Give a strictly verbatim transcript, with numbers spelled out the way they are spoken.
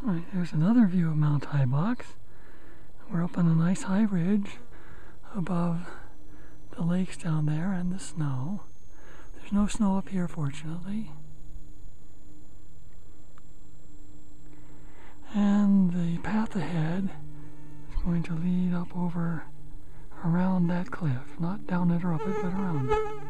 Alright, there's another view of Mount Hybox. We're up on a nice high ridge above the lakes down there and the snow. There's no snow up here, fortunately. And the path ahead is going to lead up over around that cliff. Not down it or up it, but around it.